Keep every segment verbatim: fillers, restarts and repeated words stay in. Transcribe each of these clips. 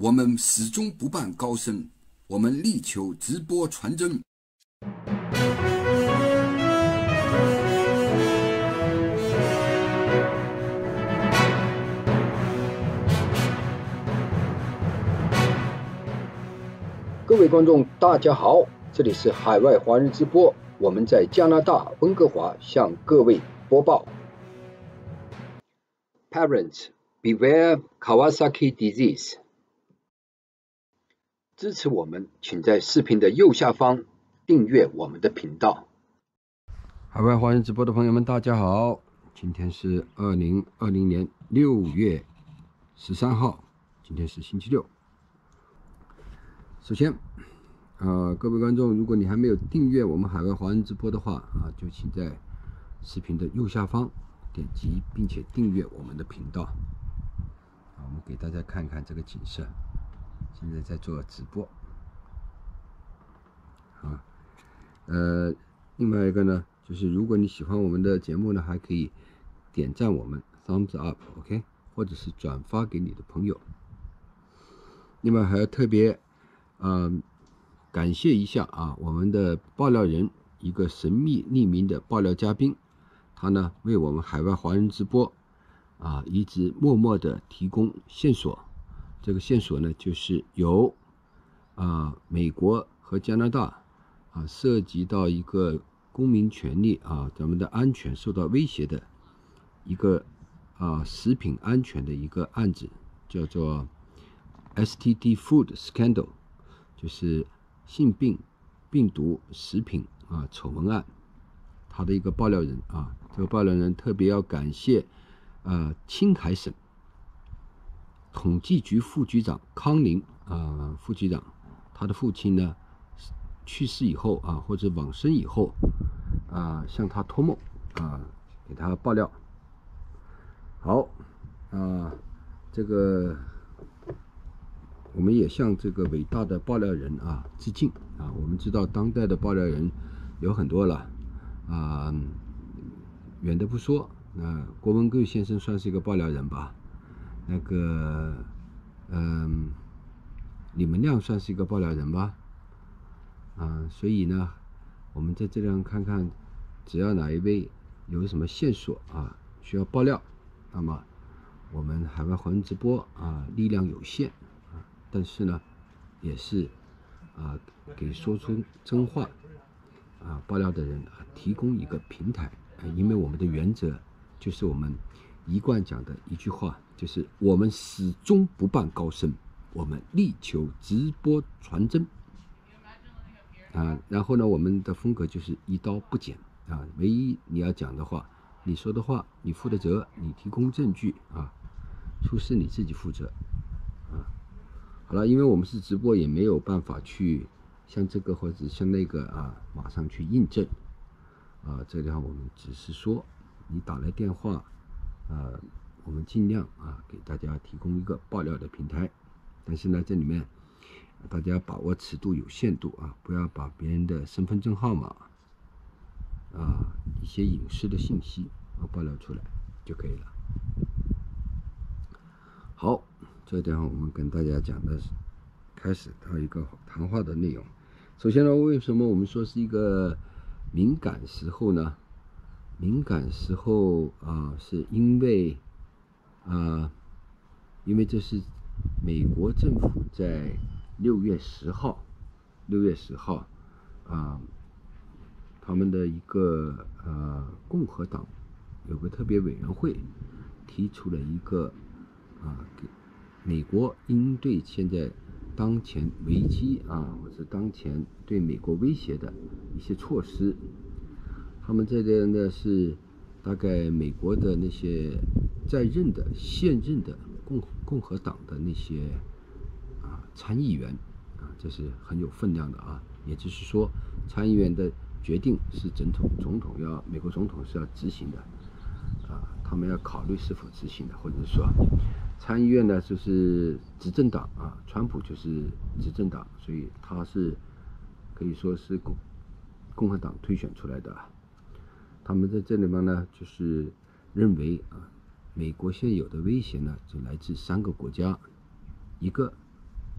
我们始终不办高升，我们力求直播传真。 各位观众，大家好，这里是海外华人直播，我们在加拿大温哥华向各位播报。Parents, beware Kawasaki disease。支持我们，请在视频的右下方订阅我们的频道。 海外华人直播的朋友们，大家好，今天是二零二零年六月十三号，今天是星期六。首先，呃，各位观众，如果你还没有订阅我们海外华人直播的话啊，就请在视频的右下方点击并且订阅我们的频道。啊，我们给大家看看这个景色，现在在做直播。啊，呃，另外一个呢，就是如果你喜欢我们的节目呢，还可以点赞我们 thumbs up，OK， 或者是转发给你的朋友。另外还要特别。嗯，感谢一下啊，我们的爆料人，一个神秘匿名的爆料嘉宾，他呢为我们海外华人直播啊一直默默的提供线索。这个线索呢，就是由啊美国和加拿大啊涉及到一个公民权利啊咱们的安全受到威胁的一个啊食品安全的一个案子，叫做 S T D Food Scandal。就是性病病毒食品啊丑闻案，他的一个爆料人啊，这个爆料人特别要感谢呃青海省统计局副局长康林啊副局长，他的父亲呢去世以后啊或者往生以后啊向他托梦啊给他爆料。好啊，这个。我们也向这个伟大的爆料人啊致敬啊！我们知道当代的爆料人有很多了啊，远的不说，那、呃、郭文贵先生算是一个爆料人吧，那个嗯、呃，李文亮算是一个爆料人吧，啊，所以呢，我们在这里看看，只要哪一位有什么线索啊需要爆料，那么我们海外华人直播啊力量有限。但是呢，也是啊，给说出真话啊爆料的人啊提供一个平台啊，因为我们的原则就是我们一贯讲的一句话，就是我们始终不办高升，我们力求直播传真啊。然后呢，我们的风格就是一刀不剪啊，唯一你要讲的话，你说的话，你负的责，你提供证据啊，出事你自己负责啊。好了，因为我们是直播，也没有办法去像这个或者像那个啊，马上去印证啊。这里我们只是说，你打来电话，呃，我们尽量啊给大家提供一个爆料的平台。但是呢，这里面大家把握尺度有限度啊，不要把别人的身份证号码啊一些隐私的信息啊爆料出来就可以了。好。这地方我们跟大家讲的是开始到一个谈话的内容。首先呢，为什么我们说是一个敏感时候呢？敏感时候啊，是因为啊，因为这是美国政府在六月十号，六月十号啊，他们的一个呃共和党有个特别委员会提出了一个啊给。美国应对现在当前危机啊，或者当前对美国威胁的一些措施，他们这个呢是大概美国的那些在任的现任的共共和党的那些啊参议员啊，这是很有分量的啊。也就是说，参议员的决定是总统总统要美国总统是要执行的啊，他们要考虑是否执行的，或者说。参议院呢，就是执政党啊，川普就是执政党，所以他是可以说是共共和党推选出来的。他们在这里面呢，就是认为啊，美国现有的威胁呢，就来自三个国家，一个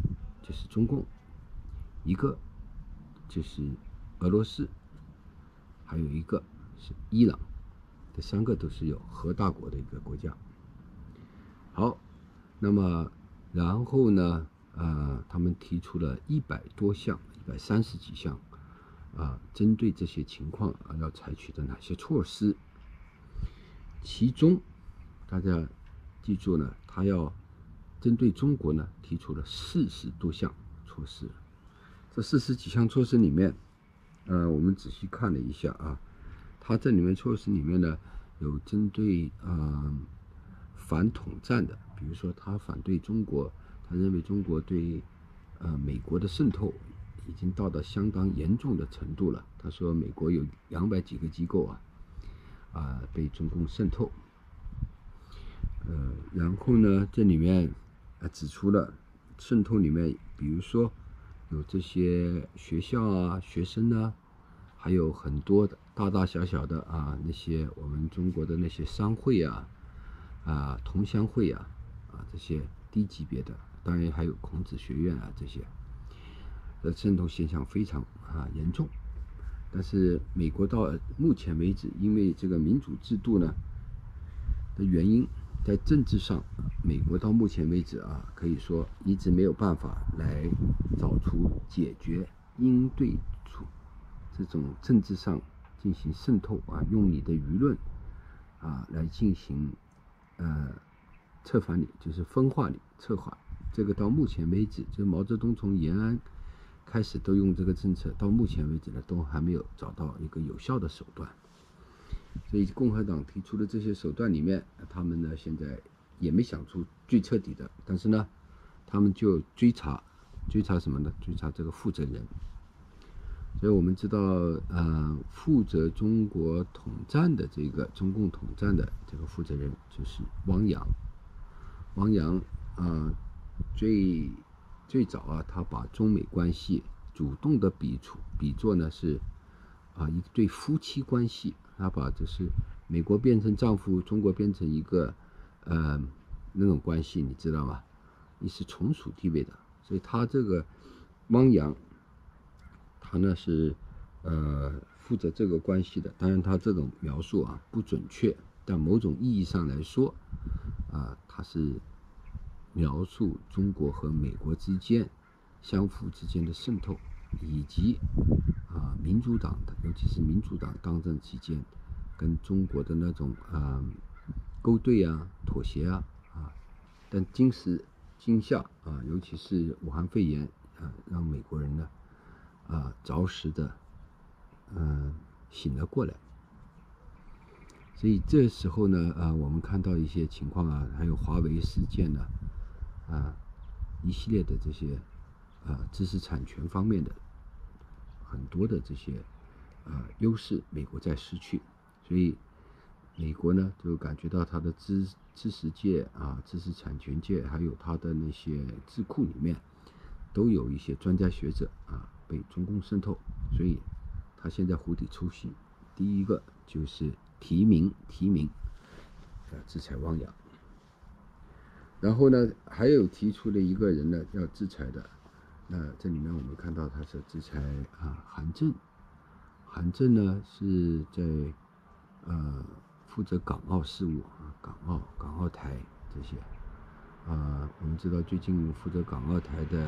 就是中共，一个就是俄罗斯，还有一个是伊朗，这三个都是有核大国的一个国家。好，那么然后呢，呃，他们提出了一百多项，一百三十几项，啊、呃，针对这些情况啊，要采取的哪些措施？其中，大家记住呢，他要针对中国呢提出了四十多项措施。这四十几项措施里面，呃，我们仔细看了一下啊，它这里面措施里面呢，有针对呃反统战的，比如说他反对中国，他认为中国对呃美国的渗透已经到达相当严重的程度了。他说美国有两百几个机构啊啊、呃、被中共渗透。呃，然后呢，这里面啊指出了渗透里面，比如说有这些学校啊、学生啊，还有很多的大大小小的啊那些我们中国的那些商会啊、啊同乡会啊、啊这些低级别的，当然还有孔子学院啊这些，的渗透现象非常啊严重。但是美国到目前为止，因为这个民主制度呢的原因，在政治上，美国到目前为止啊，可以说一直没有办法来找出解决应对出这种政治上进行渗透啊，用你的舆论啊来进行呃策反你，就是分化你、策划。这个到目前为止，就毛泽东从延安开始都用这个政策，到目前为止呢，都还没有找到一个有效的手段。所以共和党提出的这些手段里面，他们呢现在也没想出最彻底的，但是呢，他们就追查，追查什么呢？追查这个负责人。所以我们知道，呃，负责中国统战的这个中共统战的这个负责人就是汪洋。汪洋啊、呃，最最早啊，他把中美关系主动的比出比作呢是啊一对夫妻关系。他把就是美国变成丈夫，中国变成一个呃那种关系，你知道吗？你是从属地位的，所以他这个汪洋，他呢是呃负责这个关系的。当然，他这种描述啊不准确，但某种意义上来说，啊、呃，他是描述中国和美国之间相互之间的渗透，以及啊，民主党的，尤其是民主党当政期间，跟中国的那种啊勾兑啊、妥协啊啊，但今时今夏啊，尤其是武汉肺炎啊，让美国人呢啊着实的嗯、呃、醒了过来。所以这时候呢啊，我们看到一些情况啊，还有华为事件呢啊，一系列的这些啊知识产权方面的。很多的这些呃优势，美国在失去，所以美国呢就感觉到它的知知识界啊、知识产权界，还有它的那些智库里面，都有一些专家学者啊被中共渗透，所以他现在釜底抽薪，第一个就是提名提名，呃制裁汪洋，然后呢还有提出了一个人呢要制裁的。那这里面我们看到他是制裁啊韩正，韩正呢是在呃负责港澳事务啊，港澳港澳台这些啊，我们知道最近负责港澳台的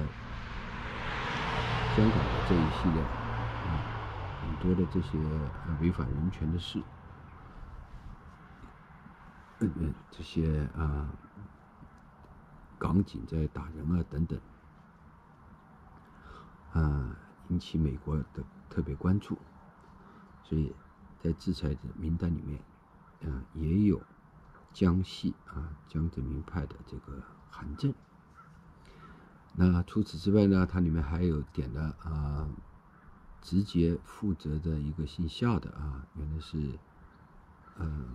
香港的这一系列啊很多的这些呃违反人权的事，嗯嗯这些啊港警在打人啊等等。啊，引起美国的特别关注，所以在制裁的名单里面，啊，也有江系啊江泽民派的这个韩正。那除此之外呢，它里面还有点了啊，直接负责的一个姓夏的啊，原来是嗯、呃、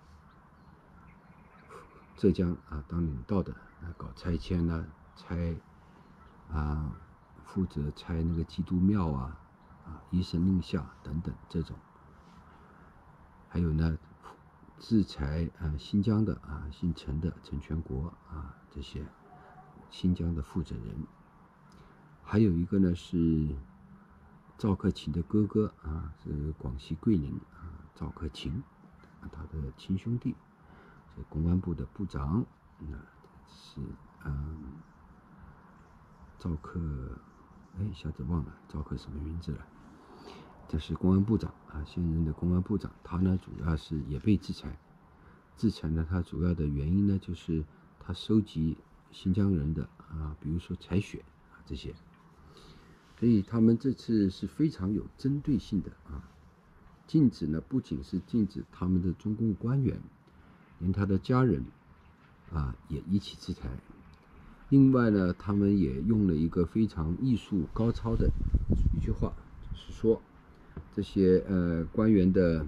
浙江啊当领导的啊，搞拆迁呢、啊，拆啊。负责拆那个基督庙啊，啊，一声令下等等这种，还有呢，制裁啊新疆的啊姓陈的陈全国啊这些新疆的负责人， 还有一个呢是赵克勤的哥哥啊，是广西桂林啊赵克勤，他的亲兄弟，是公安部的部长，那是嗯赵克，哎，一下子忘了赵克什么名字了。这是公安部长啊，现任的公安部长，他呢主要是也被制裁，制裁呢他主要的原因呢就是他收集新疆人的啊，比如说采血啊这些，所以他们这次是非常有针对性的啊，禁止呢不仅是禁止他们的中共官员，连他的家人啊也一起制裁。另外呢，他们也用了一个非常艺术高超的一句话，就是说这些呃官员的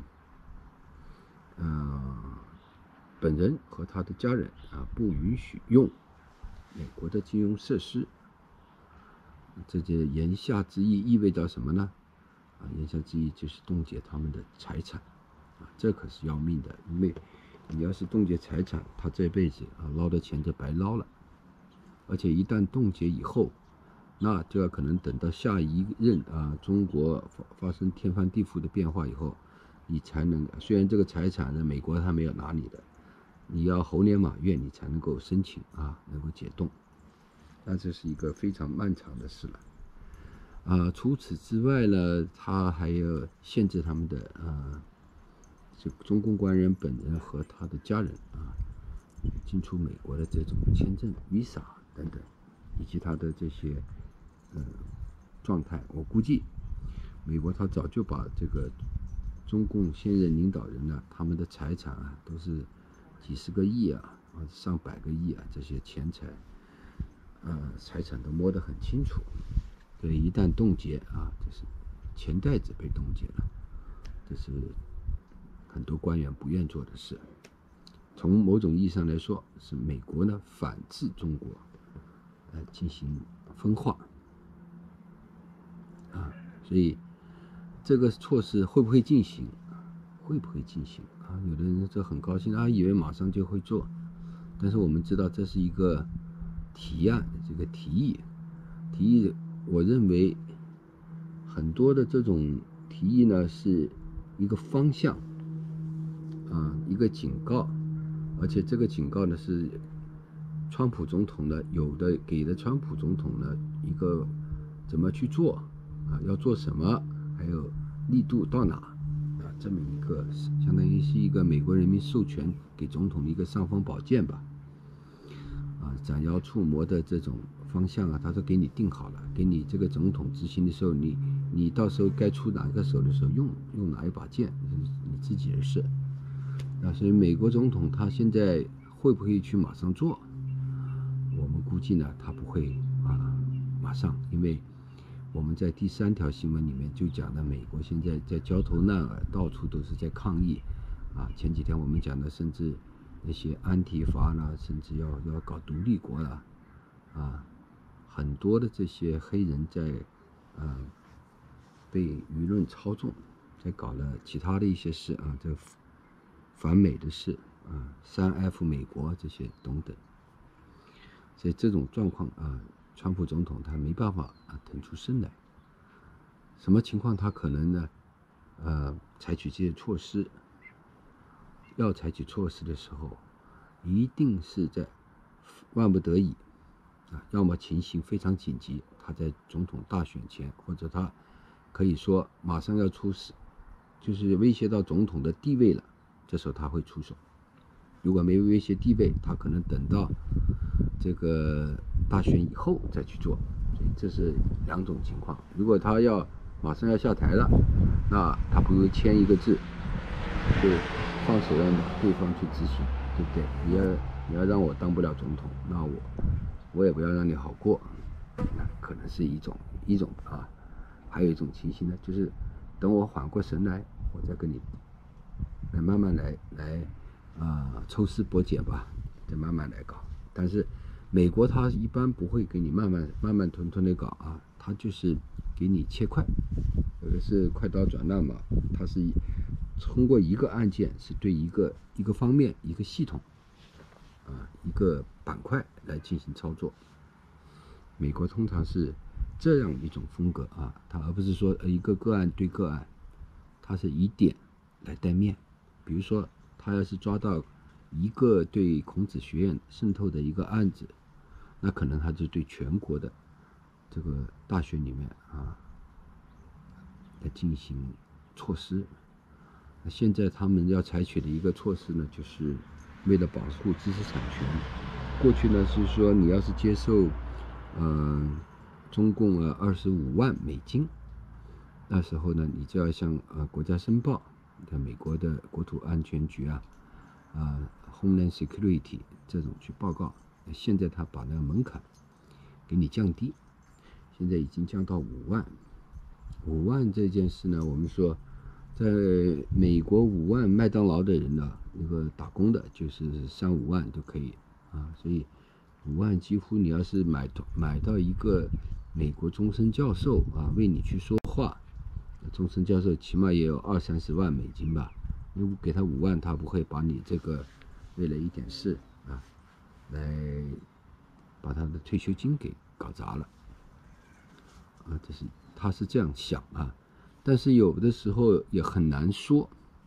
呃本人和他的家人啊不允许用美国的金融设施。这些言下之意意味着什么呢？啊，言下之意就是冻结他们的财产啊，这可是要命的，因为你要是冻结财产，他这辈子啊捞的钱就白捞了。而且一旦冻结以后，那就要可能等到下一任啊中国发生天翻地覆的变化以后，你才能，虽然这个财产呢美国他没有拿你的，你要猴年马月你才能够申请啊能够解冻，那这是一个非常漫长的事了。啊，除此之外呢，他还要限制他们的啊，这中共官员本人和他的家人啊进出美国的这种签证、visa 等等，以及他的这些呃状态。我估计，美国他早就把这个中共现任领导人呢，他们的财产啊，都是几十个亿啊，啊上百个亿啊，这些钱财，呃财产都摸得很清楚。所以一旦冻结啊，就是钱袋子被冻结了，这是很多官员不愿做的事。从某种意义上来说，是美国呢反制中国，来进行分化啊，所以这个措施会不会进行？会不会进行啊？有的人就很高兴啊，以为马上就会做，但是我们知道这是一个提案，这个提议，提议，我认为很多的这种提议呢是一个方向啊，一个警告。而且这个警告呢是川普总统呢有的给了川普总统呢一个怎么去做啊，要做什么，还有力度到哪啊，这么一个相当于是一个美国人民授权给总统的一个尚方宝剑吧。啊，斩妖除魔的这种方向啊，他都给你定好了，给你这个总统执行的时候，你你到时候该出哪个手的时候用用哪一把剑，你自己的事。啊，所以美国总统他现在会不会去马上做？我们估计呢，他不会啊马上，因为我们在第三条新闻里面就讲了，美国现在在焦头烂额，到处都是在抗议啊。前几天我们讲的，甚至那些安提法啦，甚至要要搞独立国啦，啊，很多的这些黑人在啊被舆论操纵，在搞了其他的一些事啊，这。反美的事啊，三 F 美国这些等等，所以这种状况啊，川普总统他没办法啊腾出身来。什么情况他可能呢？呃，采取这些措施，要采取措施的时候，一定是在万不得已啊，要么情形非常紧急，他在总统大选前，或者他可以说马上要出事，就是威胁到总统的地位了。这时候他会出手，如果没威胁地位，他可能等到这个大选以后再去做，所以这是两种情况。如果他要马上要下台了，那他不会签一个字，就放手让对方去执行，对不对？你要你要让我当不了总统，那我我也不要让你好过，那可能是一种一种啊。还有一种情形呢，就是等我缓过神来，我再跟你。来慢慢来来啊、呃，抽丝剥茧吧，再慢慢来搞。但是美国它一般不会给你慢慢慢慢吞吞的搞啊，它就是给你切块，有的是快刀斩乱麻，它是通过一个案件是对一个一个方面一个系统啊一个板块来进行操作。美国通常是这样一种风格啊，它而不是说一个个案对个案，它是以点来带面。比如说，他要是抓到一个对孔子学院渗透的一个案子，那可能他就对全国的这个大学里面啊来进行措施。那现在他们要采取的一个措施呢，就是为了保护知识产权。过去呢是说，你要是接受，呃，中共啊二十五万美金，那时候呢，你就要向呃国家申报，在美国的国土安全局啊，啊 Homeland Security 这种去报告。现在他把那个门槛给你降低，现在已经降到五万。五万这件事呢，我们说，在美国五万麦当劳的人呢，那个打工的就是三五万就可以啊，所以五万几乎你要是买买到一个美国终身教授啊为你去说话，终身教授起码也有二三十万美金吧，如果给他五万，他不会把你这个为了一点事啊来把他的退休金给搞砸了啊，这是他是这样想啊。但是有的时候也很难说，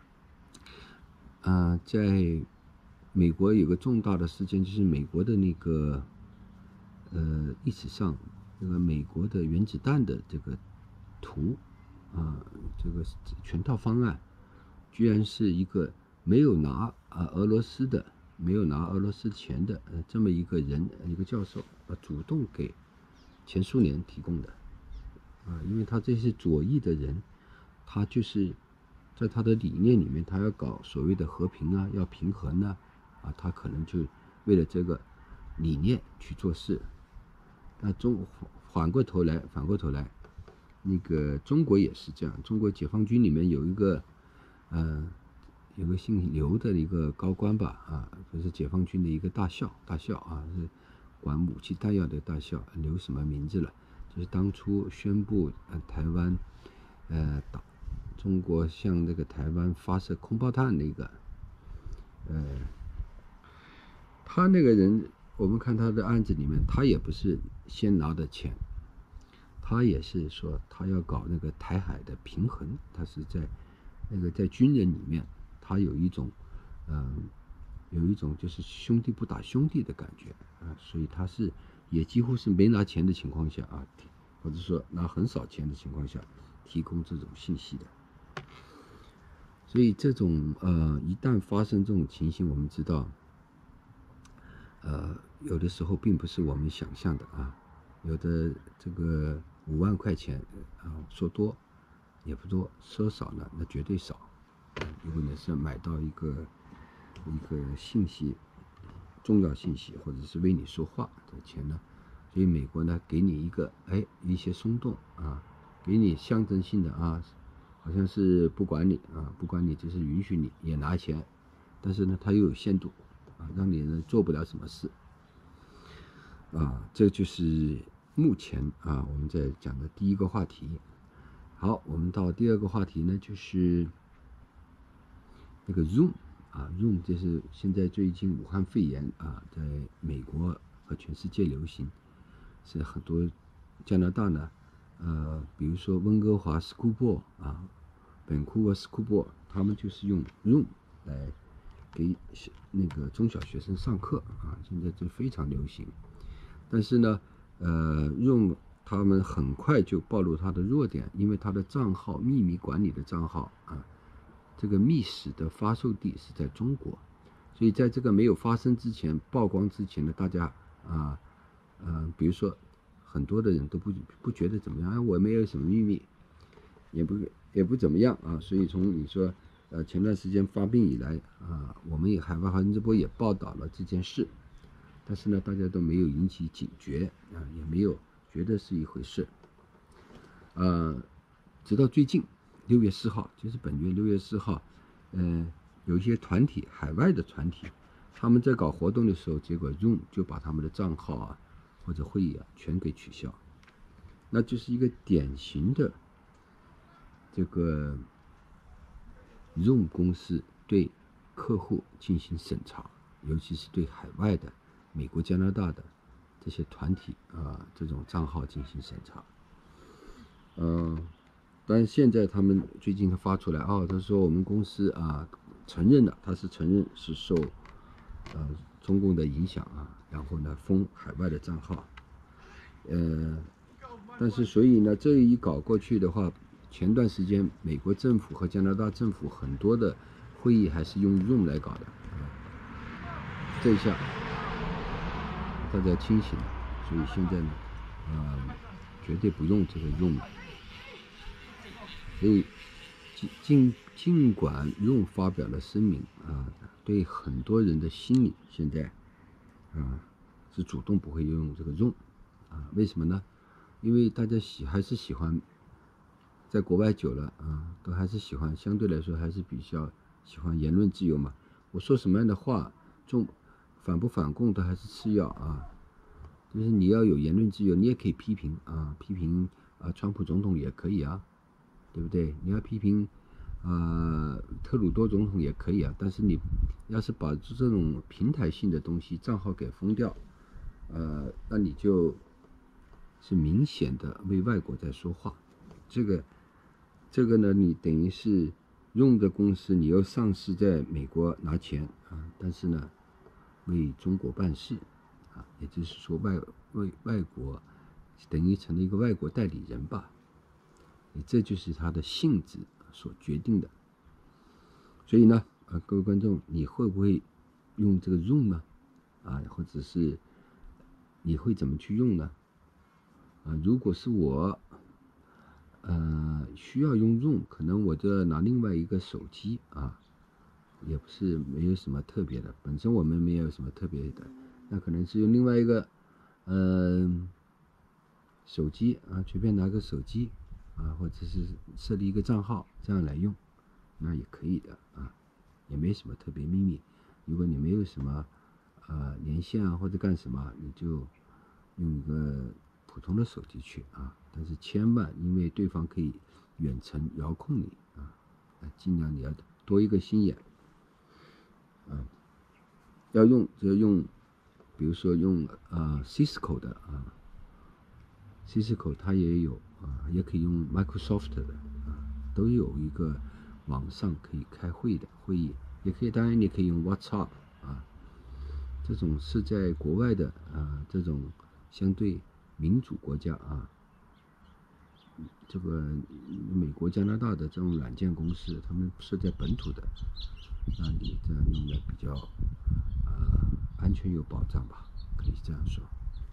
啊，在美国有个重大的事件，就是美国的那个呃历史上那个美国的原子弹的这个图啊，这个全套方案，居然是一个没有拿啊俄罗斯的没有拿俄罗斯钱的呃这么一个人一个教授啊主动给前苏联提供的。啊，因为他这些左翼的人，他就是在他的理念里面，他要搞所谓的和平啊，要平衡啊，啊，他可能就为了这个理念去做事。那中反过头来，反过头来，那个中国也是这样。中国解放军里面有一个，呃，有个姓刘的一个高官吧，啊，就是解放军的一个大校，大校啊，是管武器弹药的大校，刘什么名字了？就是当初宣布呃台湾，呃打中国向那个台湾发射空包弹那个，呃，他那个人，我们看他的案子里面，他也不是先拿的钱，他也是说他要搞那个台海的平衡，他是在那个在军人里面，他有一种，嗯、呃，有一种就是兄弟不打兄弟的感觉啊，所以他是。也几乎是没拿钱的情况下啊，或者说拿很少钱的情况下，提供这种信息的。所以这种呃，一旦发生这种情形，我们知道，呃，有的时候并不是我们想象的啊。有的这个五万块钱啊，说多也不多，说少呢那绝对少。如果你是买到一个一个信息。重要信息或者是为你说话的钱呢，所以美国呢给你一个哎一些松动啊，给你象征性的啊，好像是不管你啊，不管你就是允许你也拿钱，但是呢它又有限度啊，让你呢做不了什么事啊，这就是目前啊我们在讲的第一个话题。好，我们到第二个话题呢，就是那个 Zoom。啊 ，Zoom 这是现在最近武汉肺炎啊，在美国和全世界流行，是很多加拿大呢，呃，比如说温哥华 School Board 啊，本库 School Board， 他们就是用 Zoom 来给那个中小学生上课啊，现在这非常流行。但是呢，呃 ，Zoom 他们很快就暴露它的弱点，因为它的账号秘密管理的账号啊。这个密室的发售地是在中国，所以在这个没有发生之前、曝光之前呢，大家啊，呃，比如说很多的人都不不觉得怎么样，啊，我没有什么秘密，也不也不怎么样啊。所以从你说，呃，前段时间发病以来啊，我们也海外华人直播也报道了这件事，但是呢，大家都没有引起警觉啊，也没有觉得是一回事，呃，直到最近。六月四号，就是本月六月四号，呃，有一些团体，海外的团体，他们在搞活动的时候，结果 Zoom 就把他们的账号啊或者会议啊全给取消，那就是一个典型的这个 Zoom 公司对客户进行审查，尤其是对海外的美国、加拿大的这些团体啊这种账号进行审查。 嗯、呃，但是现在他们最近他发出来啊，他说我们公司啊承认了，他是承认是受呃中共的影响啊，然后呢封海外的账号，呃，但是所以呢这一搞过去的话，前段时间美国政府和加拿大政府很多的会议还是用 Zoom 来搞的，啊、这一下大家清醒了，所以现在呢，呃，绝对不用这个 Zoom 了。所以尽尽管 Zoom 发表了声明啊，对很多人的心理现在啊是主动不会用这个 Zoom 啊，为什么呢？因为大家喜还是喜欢在国外久了啊，都还是喜欢相对来说还是比较喜欢言论自由嘛。我说什么样的话，中反不反共都还是次要啊，就是你要有言论自由，你也可以批评啊，批评啊川普总统也可以啊。对不对？你要批评，呃，特鲁多总统也可以啊，但是你要是把这种平台性的东西账号给封掉，呃，那你就是明显的为外国在说话。这个，这个呢，你等于是用的公司，你又上市在美国拿钱啊，但是呢，为中国办事啊，也就是说外为外国等于成了一个外国代理人吧。这就是它的性质所决定的。所以呢，啊，各位观众，你会不会用这个 Zoom 呢？啊，或者是你会怎么去用呢？啊，如果是我，呃，需要用 Zoom， 可能我就要拿另外一个手机啊，也不是没有什么特别的，本身我们没有什么特别的，那可能是用另外一个，嗯、呃，手机啊，随便拿个手机。啊，或者是设立一个账号，这样来用，那也可以的啊，也没什么特别秘密。如果你没有什么呃连线啊或者干什么，你就用一个普通的手机去啊，但是千万因为对方可以远程遥控你啊，尽量你要多一个心眼啊，要用就要用，比如说用呃 Cisco 的啊 ，Cisco 它也有。啊，也可以用 Microsoft 的啊，都有一个网上可以开会的会议，也可以，当然你可以用 WhatsApp 啊，这种是在国外的啊，这种相对民主国家啊，这个美国、加拿大的这种软件公司，他们是在本土的，那你这样用的比较呃安全有保障吧，可以这样说。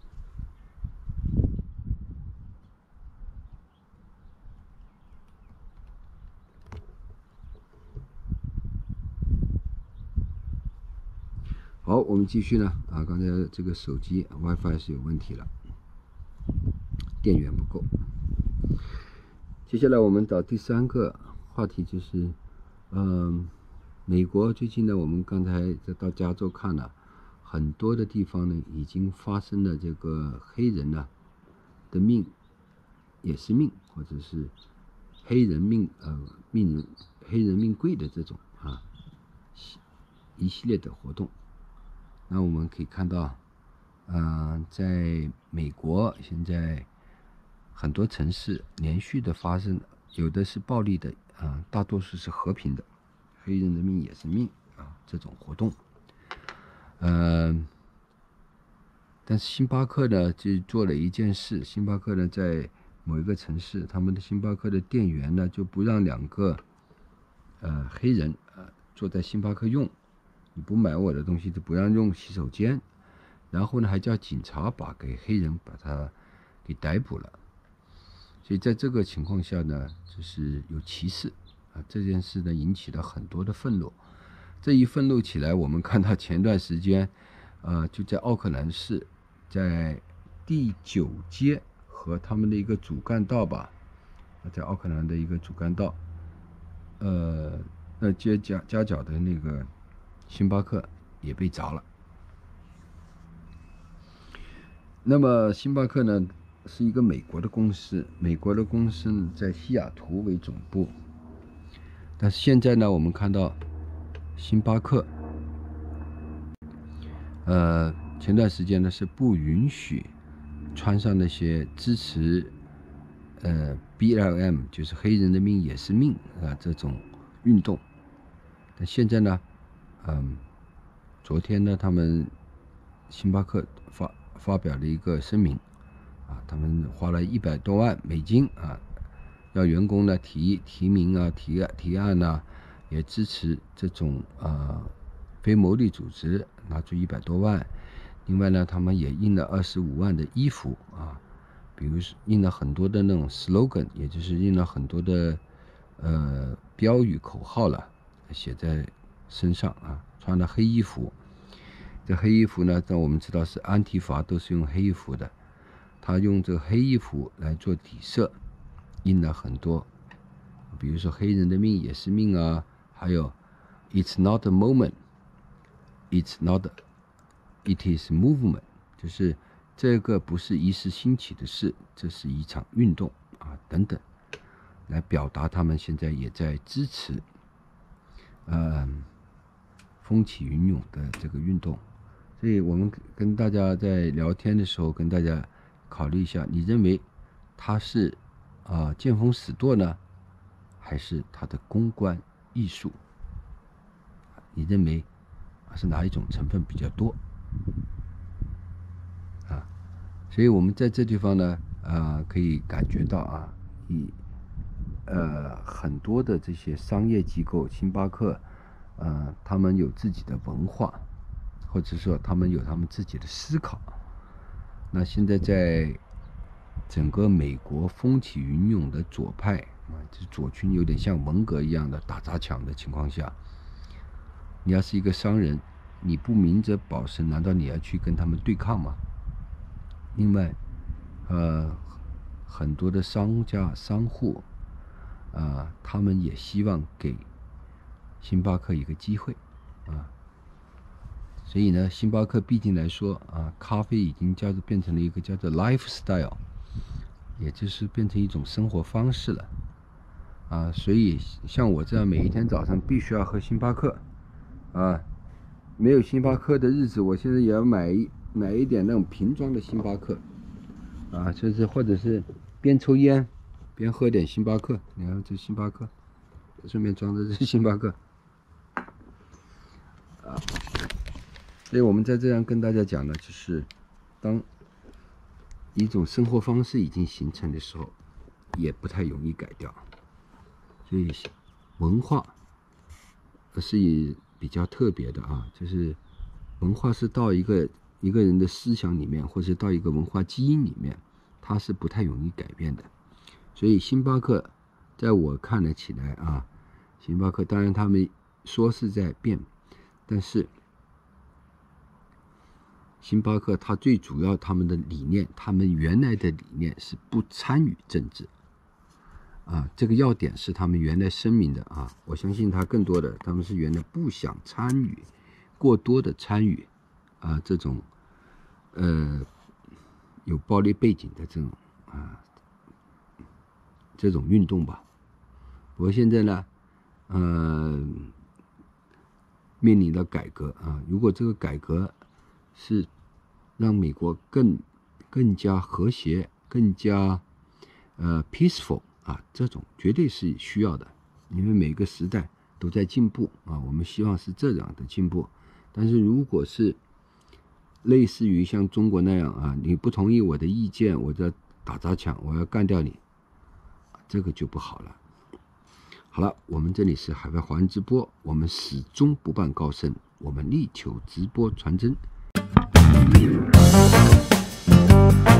好，我们继续呢啊，刚才这个手机 WiFi 是有问题了，电源不够。接下来我们到第三个话题，就是嗯、呃，美国最近呢，我们刚才到加州看了，很多的地方呢已经发生了这个黑人呢的命也是命，或者是黑人命呃命人黑人命贵的这种啊一系列的活动。那我们可以看到，呃，在美国现在很多城市连续的发生，有的是暴力的啊、呃，大多数是和平的，黑人的命也是命啊这种活动。呃，但是星巴克呢就做了一件事，星巴克呢在某一个城市，他们的星巴克的店员呢就不让两个呃黑人呃坐在星巴克用。你不买我的东西就不让用洗手间，然后呢还叫警察把给黑人把他给逮捕了。所以在这个情况下呢，就是有歧视啊，这件事呢引起了很多的愤怒。这一愤怒起来，我们看到前段时间，呃，就在奥克兰市，在第九街和他们的一个主干道吧，在奥克兰的一个主干道，呃，那街夹夹角的那个。星巴克也被砸了。那么星巴克呢是一个美国的公司，美国的公司呢在西雅图为总部，但是现在呢我们看到星巴克，呃，前段时间呢是不允许穿上那些支持呃 B L M 就是黑人的命也是命啊这种运动。但现在呢，嗯，昨天呢，他们星巴克发发表了一个声明，啊，他们花了一百多万美金啊，让员工呢提提名啊、提案提案啊，也支持这种呃非牟利组织，拿出一百多万。另外呢，他们也印了二十五万的衣服啊，比如印了很多的那种 slogan， 也就是印了很多的呃标语口号了，写在身上啊，穿了黑衣服。这黑衣服呢，但我们知道是安提法都是用黑衣服的，他用这个黑衣服来做底色，印了很多，比如说黑人的命也是命啊，还有 It's not a moment, It's not, It is movement， 就是这个不是一时兴起的事，这是一场运动啊，等等，来表达他们现在也在支持，呃，风起云涌的这个运动。所以我们跟大家在聊天的时候，跟大家考虑一下，你认为他是啊、呃、见风使舵呢，还是他的公关艺术？你认为是哪一种成分比较多？啊，所以我们在这地方呢，啊，可以感觉到啊，以呃很多的这些商业机构，星巴克，呃，他们有自己的文化。或者说他们有他们自己的思考。那现在在整个美国风起云涌的左派啊，这左群有点像文革一样的打砸抢的情况下，你要是一个商人，你不明哲保身，难道你要去跟他们对抗吗？另外，呃，很多的商家商户啊、呃，他们也希望给星巴克一个机会啊。所以呢，星巴克毕竟来说啊，咖啡已经叫做变成了一个叫做 lifestyle， 也就是变成一种生活方式了啊。所以像我这样每一天早上必须要喝星巴克啊，没有星巴克的日子，我现在也要买一买一点那种瓶装的星巴克啊，就是或者是边抽烟边喝点星巴克。你看这星巴克，顺便装的这星巴克啊。所以我们在这样跟大家讲呢，就是当一种生活方式已经形成的时候，也不太容易改掉。所以文化是比较特别的啊，就是文化是到一个一个人的思想里面，或是到一个文化基因里面，它是不太容易改变的。所以星巴克在我看了起来啊，星巴克当然他们说是在变，但是星巴克它最主要他们的理念，他们原来的理念是不参与政治啊，这个要点是他们原来声明的啊。我相信他更多的他们是原来不想参与过多的参与啊这种呃有暴力背景的这种啊这种运动吧。不过现在呢，呃面临了改革啊，如果这个改革是让美国更更加和谐、更加呃 peaceful 啊，这种绝对是需要的，因为每个时代都在进步啊，我们希望是这样的进步。但是如果是类似于像中国那样啊，你不同意我的意见，我在打砸抢，我要干掉你，这个就不好了。好了，我们这里是海外华人直播，我们始终不办高深，我们力求直播传真。Thank you.